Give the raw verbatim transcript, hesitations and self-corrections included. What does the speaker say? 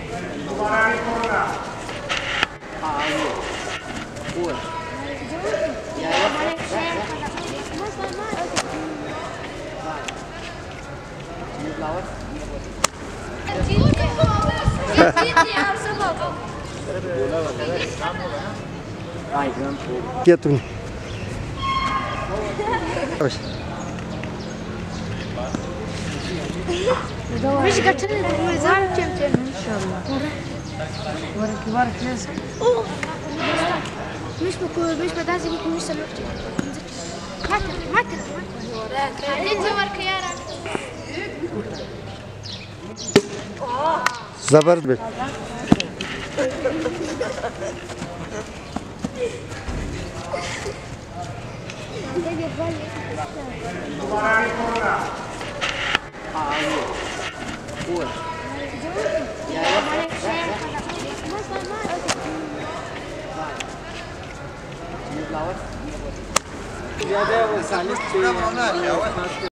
Quieto. مش قلت لك الميزان كم كم ان شاء الله ورا كبار الناس مش بكون مش بدازي بكون مش سلوك ما تر ما تر بعدين زورك يا رب زبردست Ya debo salir.